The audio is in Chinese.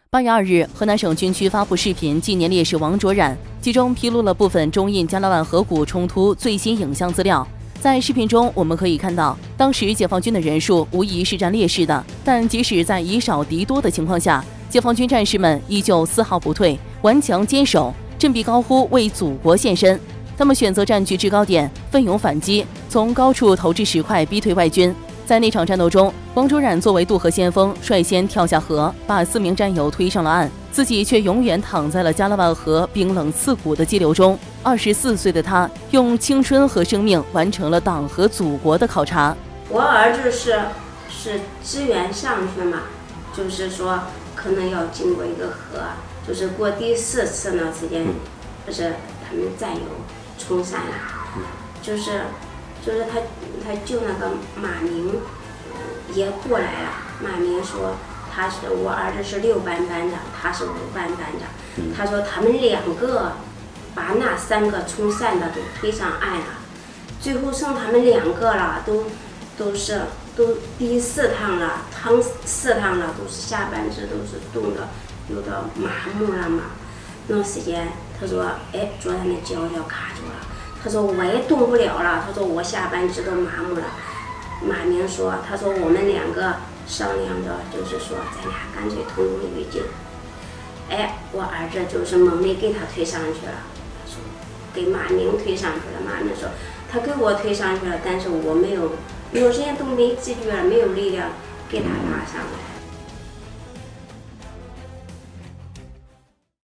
8月2日，河南省军区发布视频纪念烈士王卓然，其中披露了部分中印加拉万河谷冲突最新影像资料。在视频中，我们可以看到，当时解放军的人数无疑是占劣势的，但即使在以少敌多的情况下，解放军战士们依旧丝毫不退，顽强坚守，振臂高呼为祖国献身。他们选择占据制高点，奋勇反击，从高处投掷石块逼退外军。在那场战斗中，王卓然作为渡河先锋，率先跳下河，把4名战友推上了岸，自己却永远躺在了加拉万河冰冷刺骨的激流中。24岁的他，用青春和生命完成了党和祖国的考察。 我儿子是支援上去嘛，就是说可能要经过一个河，就是过第4次呢时间，就是他们战友冲散了，就是他救那个马明也过来了。马明说我儿子是6班班长，他是5班班长。他说他们2个把那3个冲散的都推上岸了，最后剩他们2个了，都第4趟了，趟4趟了，都是下半身都是冻得有点麻木了嘛。那时间他说，卓然的脚卡住了。他说我也动不了了，他说我下半肢都麻木了。马明说，他说我们2个商量着，就是说咱俩干脆同归于尽。我儿子就是猛地给他推上去了，他说给马明推上去了。马明说他给我推上去了，但是我没有时间都没知觉了，没有力量给他拉上来。